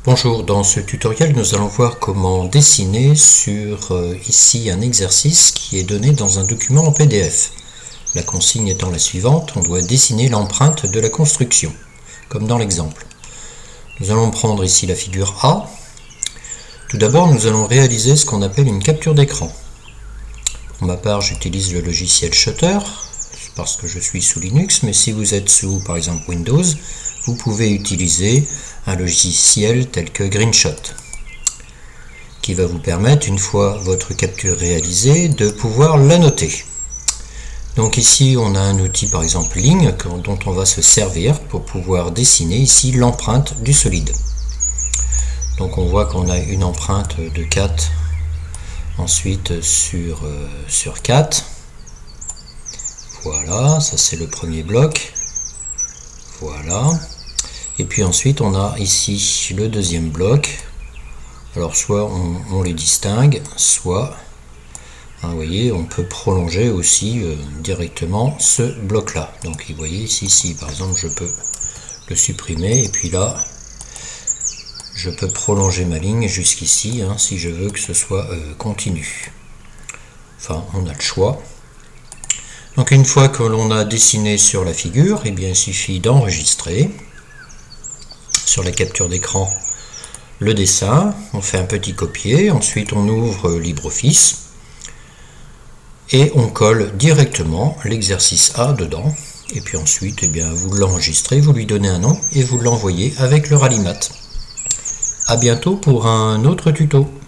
Bonjour, dans ce tutoriel nous allons voir comment dessiner sur ici un exercice qui est donné dans un document en PDF. La consigne étant la suivante, on doit dessiner l'empreinte de la construction, comme dans l'exemple. Nous allons prendre ici la figure A. Tout d'abord nous allons réaliser ce qu'on appelle une capture d'écran. Pour ma part j'utilise le logiciel Shutter, parce que je suis sous Linux, mais si vous êtes sous par exemple Windows, vous pouvez utiliser un logiciel tel que Greenshot, qui va vous permettre, une fois votre capture réalisée, de pouvoir la noter. Donc ici on a un outil par exemple ligne dont on va se servir pour pouvoir dessiner ici l'empreinte du solide. Donc on voit qu'on a une empreinte de 4 ensuite sur 4. Voilà, ça c'est le premier bloc. Voilà. Et puis ensuite on a ici le deuxième bloc. Alors soit on les distingue, soit vous voyez, on peut prolonger aussi directement ce bloc là. Donc vous voyez ici par exemple je peux le supprimer et puis là je peux prolonger ma ligne jusqu'ici si je veux que ce soit continu. Enfin on a le choix. Donc une fois que l'on a dessiné sur la figure, eh bien, il suffit d'enregistrer sur la capture d'écran le dessin, on fait un petit copier, ensuite on ouvre LibreOffice et on colle directement l'exercice A dedans, et puis ensuite eh bien, vous l'enregistrez, vous lui donnez un nom et vous l'envoyez avec le rallimat. A bientôt pour un autre tuto.